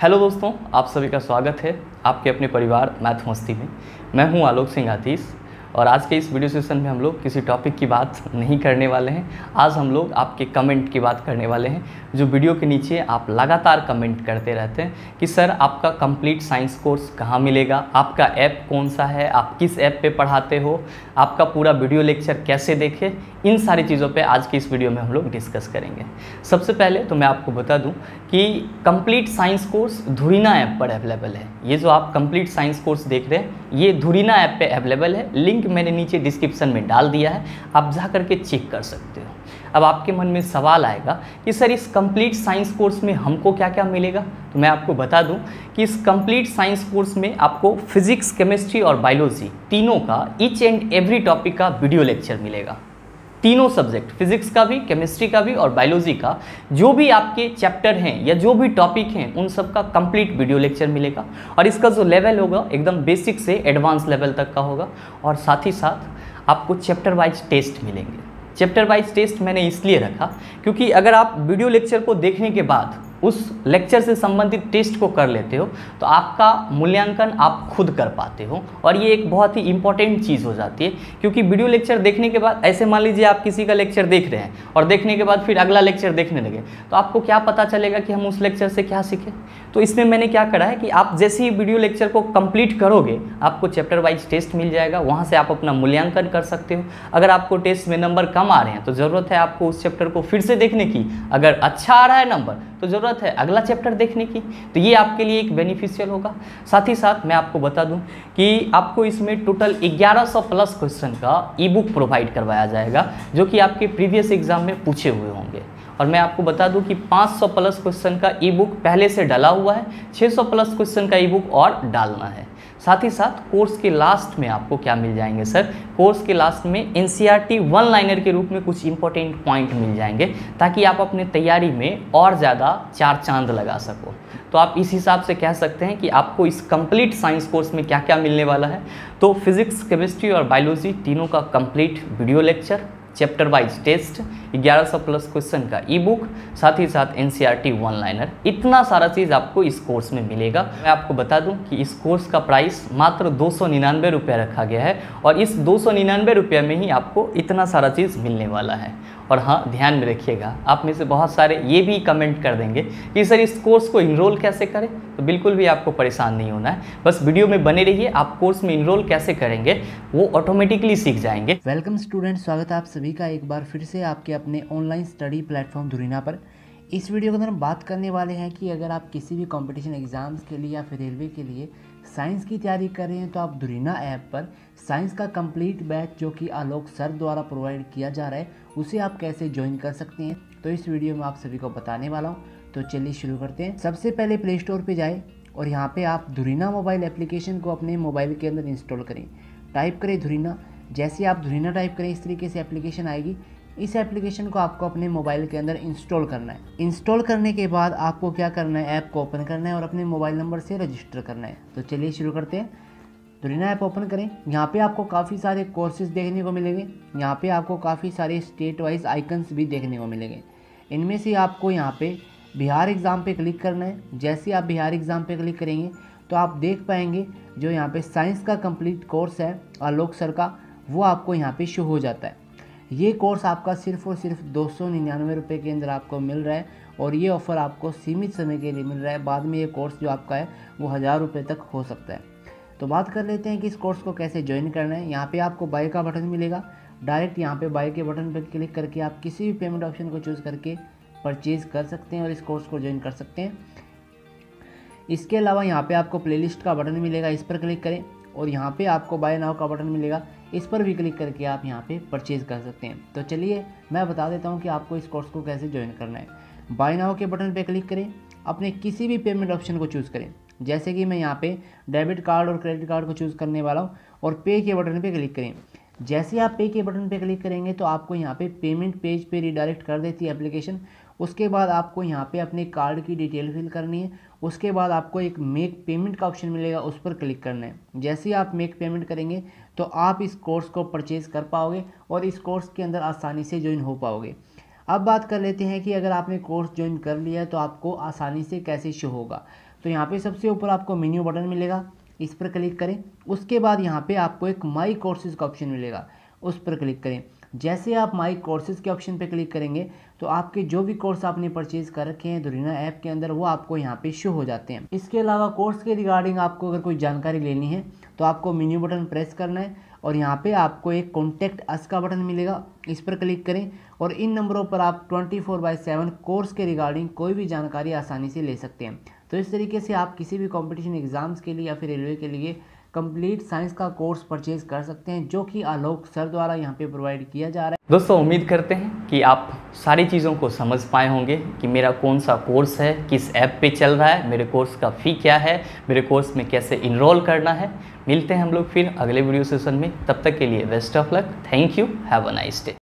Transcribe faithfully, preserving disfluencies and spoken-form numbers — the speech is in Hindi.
हेलो दोस्तों, आप सभी का स्वागत है आपके अपने परिवार मैथ मस्ती में। मैं हूं आलोक सिंह आतीश और आज के इस वीडियो सेशन में हम लोग किसी टॉपिक की बात नहीं करने वाले हैं। आज हम लोग आपके कमेंट की बात करने वाले हैं, जो वीडियो के नीचे आप लगातार कमेंट करते रहते हैं कि सर आपका कंप्लीट साइंस कोर्स कहाँ मिलेगा, आपका ऐप कौन सा है, आप किस ऐप पे पढ़ाते हो, आपका पूरा वीडियो लेक्चर कैसे देखें। इन सारी चीज़ों पे आज की इस वीडियो में हम लोग डिस्कस करेंगे। सबसे पहले तो मैं आपको बता दूं कि complete science course Dhurina app पर अवेलेबल है। ये जो आप कंप्लीट साइंस कोर्स देख रहे हैं ये धुरीना ऐप पे अवेलेबल है। लिंक मैंने नीचे डिस्क्रिप्शन में डाल दिया है, आप जा करके चेक कर सकते हो। अब आपके मन में सवाल आएगा कि सर इस कंप्लीट साइंस कोर्स में हमको क्या क्या मिलेगा। तो मैं आपको बता दूं कि इस कंप्लीट साइंस कोर्स में आपको फिजिक्स, केमिस्ट्री और बायोलॉजी तीनों का ईच एंड एवरी टॉपिक का वीडियो लेक्चर मिलेगा। तीनों सब्जेक्ट, फिजिक्स का भी, केमिस्ट्री का भी और बायोलॉजी का, जो भी आपके चैप्टर हैं या जो भी टॉपिक हैं उन सब का कंप्लीट वीडियो लेक्चर मिलेगा। और इसका जो लेवल होगा एकदम बेसिक से एडवांस लेवल तक का होगा। और साथ ही साथ आपको चैप्टर वाइज टेस्ट मिलेंगे। चैप्टर वाइज टेस्ट मैंने इसलिए रखा क्योंकि अगर आप वीडियो लेक्चर को देखने के बाद उस लेक्चर से संबंधित टेस्ट को कर लेते हो तो आपका मूल्यांकन आप खुद कर पाते हो। और ये एक बहुत ही इंपॉर्टेंट चीज़ हो जाती है, क्योंकि वीडियो लेक्चर देखने के बाद ऐसे मान लीजिए आप किसी का लेक्चर देख रहे हैं और देखने के बाद फिर अगला लेक्चर देखने लगे, तो आपको क्या पता चलेगा कि हम उस लेक्चर से क्या सीखें। तो इसमें मैंने क्या करा है कि आप जैसे ही वीडियो लेक्चर को कंप्लीट करोगे आपको चैप्टर वाइज टेस्ट मिल जाएगा, वहाँ से आप अपना मूल्यांकन कर सकते हो। अगर आपको टेस्ट में नंबर कम आ रहे हैं तो ज़रूरत है आपको उस चैप्टर को फिर से देखने की, अगर अच्छा आ रहा है नंबर तो ज़रूरत है अगला चैप्टर देखने की। तो ये आपके लिए एक बेनिफिशियल होगा। साथ ही साथ मैं आपको बता दूं कि आपको इसमें टोटल ग्यारह सौ प्लस क्वेश्चन का ई बुक प्रोवाइड करवाया जाएगा, जो कि आपके प्रीवियस एग्जाम में पूछे हुए होंगे। और मैं आपको बता दूं कि पाँच सौ प्लस क्वेश्चन का ई बुक पहले से डाला हुआ है, छह सौ प्लस क्वेश्चन का ई बुक और डालना है। साथ ही साथ कोर्स के लास्ट में आपको क्या मिल जाएंगे सर, कोर्स के लास्ट में एनसीईआरटी वन लाइनर के रूप में कुछ इंपॉर्टेंट पॉइंट मिल जाएंगे, ताकि आप अपने तैयारी में और ज़्यादा चार चांद लगा सको। तो आप इस हिसाब से कह सकते हैं कि आपको इस कंप्लीट साइंस कोर्स में क्या क्या मिलने वाला है। तो फिजिक्स, केमिस्ट्री और बायोलॉजी तीनों का complete video lecture, chapter wise test, ग्यारह सौ प्लस क्वेश्चन का ई बुक, साथ ही साथ एनसीईआरटी वन लाइनर, इतना सारा चीज़ आपको इस कोर्स में मिलेगा। मैं आपको बता दूं कि इस कोर्स का प्राइस मात्र दो सौ निन्यानवे रुपये रखा गया है और इस दो सौ निन्यानवे रुपये में ही आपको इतना सारा चीज़ मिलने वाला है। और हाँ, ध्यान में रखिएगा, आप में से बहुत सारे ये भी कमेंट कर देंगे कि सर इस कोर्स को इनरोल कैसे करें। तो बिल्कुल भी आपको परेशान नहीं होना है, बस वीडियो में बने रहिए। आप कोर्स में इनरोल कैसे करेंगे वो ऑटोमेटिकली सीख जाएंगे। वेलकम स्टूडेंट, स्वागत है आप सभी का एक बार फिर से आपके अपने ऑनलाइन स्टडी प्लेटफॉर्म धुरीना पर। इस वीडियो के अंदर हम बात करने वाले हैं कि अगर आप किसी भी कंपटीशन एग्जाम्स के लिए या फिर रेलवे के लिए साइंस की तैयारी कर रहे हैं तो आप धुरीना ऐप पर साइंस का कंप्लीट बैच जो कि आलोक सर द्वारा प्रोवाइड किया जा रहा है उसे आप कैसे ज्वाइन कर सकते हैं, तो इस वीडियो में आप सभी को बताने वाला हूँ। तो चलिए शुरू करते हैं। सबसे पहले प्ले स्टोर पर जाए और यहाँ पे आप धुरीना मोबाइल एप्लीकेशन को अपने मोबाइल के अंदर इंस्टॉल करें। टाइप करें धुरीना। जैसे आप धुरीना टाइप करें इस तरीके से एप्लीकेशन आएगी। इस एप्लीकेशन को आपको अपने मोबाइल के अंदर इंस्टॉल करना है। इंस्टॉल करने के बाद आपको क्या करना है, ऐप को ओपन करना है और अपने मोबाइल नंबर से रजिस्टर करना है। तो चलिए शुरू करते हैं। धुरीना ऐप ओपन करें। यहाँ पे आपको काफ़ी सारे कोर्सेज देखने को मिलेंगे। यहाँ पे आपको काफ़ी सारे स्टेट वाइज आइकन्स भी देखने को मिलेंगे। इनमें से आपको यहाँ पे बिहार एग्ज़ाम पे क्लिक करना है। जैसे आप बिहार एग्ज़ाम पे क्लिक करेंगे तो आप देख पाएंगे जो यहाँ पे साइंस का कंप्लीट कोर्स है आलोक सर का, वो आपको यहाँ पे शो हो जाता है। ये कोर्स आपका सिर्फ और सिर्फ दो सौ निन्यानवे रुपये के अंदर आपको मिल रहा है और ये ऑफ़र आपको सीमित समय के लिए मिल रहा है। बाद में ये कोर्स जो आपका है वो हज़ार रुपये तक हो सकता है। तो बात कर लेते हैं कि इस कोर्स को कैसे ज्वाइन करना है। यहाँ पे आपको बाय का बटन मिलेगा। डायरेक्ट यहाँ पे बाय के बटन पर क्लिक करके आप किसी भी पेमेंट ऑप्शन को चूज़ करके परचेज़ कर सकते हैं और इस कोर्स को ज्वाइन कर सकते हैं। इसके अलावा यहाँ पे आपको प्लेलिस्ट का बटन मिलेगा, इस पर क्लिक करें और यहाँ पे आपको बाय नाउ का बटन मिलेगा, इस पर भी क्लिक करके आप यहाँ पे परचेज़ कर सकते हैं। तो चलिए मैं बता देता हूँ कि आपको इस कोर्स को कैसे ज्वाइन करना है। बाय नाउ के बटन पे क्लिक करें, अपने किसी भी पेमेंट ऑप्शन को चूज़ करें। जैसे कि मैं यहाँ पे डेबिट कार्ड और क्रेडिट कार्ड को चूज़ करने वाला हूँ और पे के बटन पे क्लिक करें। जैसे आप पे के बटन पे क्लिक करेंगे तो आपको यहाँ पे पेमेंट पेज पे रिडायरेक्ट कर देती है एप्लीकेशन। उसके बाद आपको यहाँ पे अपने कार्ड की डिटेल फिल करनी है। उसके बाद आपको एक मेक पेमेंट का ऑप्शन मिलेगा, उस पर क्लिक करना है। जैसे ही आप मेक पेमेंट करेंगे तो आप इस कोर्स को परचेज़ कर पाओगे और इस कोर्स के अंदर आसानी से ज्वाइन हो पाओगे। अब बात कर लेते हैं कि अगर आपने कोर्स ज्वाइन कर लिया है तो आपको आसानी से कैसे शो होगा। तो यहाँ पे सबसे ऊपर आपको मेन्यू बटन मिलेगा, इस पर क्लिक करें। उसके बाद यहाँ पे आपको एक माई कोर्सेज का ऑप्शन मिलेगा, उस पर क्लिक करें। जैसे आप माई कोर्सेज के ऑप्शन पे क्लिक करेंगे तो आपके जो भी कोर्स आपने परचेज कर रखे हैं धुरीना ऐप के अंदर वो आपको यहाँ पे शो हो जाते हैं। इसके अलावा कोर्स के रिगार्डिंग आपको अगर कोई जानकारी लेनी है तो आपको मेन्यू बटन प्रेस करना है और यहाँ पे आपको एक कॉन्टैक्ट अस का बटन मिलेगा, इस पर क्लिक करें और इन नंबरों पर आप twenty four by seven course के रिगार्डिंग कोई भी जानकारी आसानी से ले सकते हैं। तो इस तरीके से आप किसी भी कॉम्पिटिशन एग्जाम्स के लिए या फिर रेलवे के लिए कंप्लीट साइंस का कोर्स परचेज कर सकते हैं, जो कि आलोक सर द्वारा यहाँ पे प्रोवाइड किया जा रहा है। दोस्तों उम्मीद करते हैं कि आप सारी चीज़ों को समझ पाए होंगे कि मेरा कौन सा कोर्स है, किस ऐप पे चल रहा है, मेरे कोर्स का फ़ी क्या है, मेरे कोर्स में कैसे इनरोल करना है। मिलते हैं हम लोग फिर अगले वीडियो सेशन में, तब तक के लिए best of luck, thank you, have a nice day.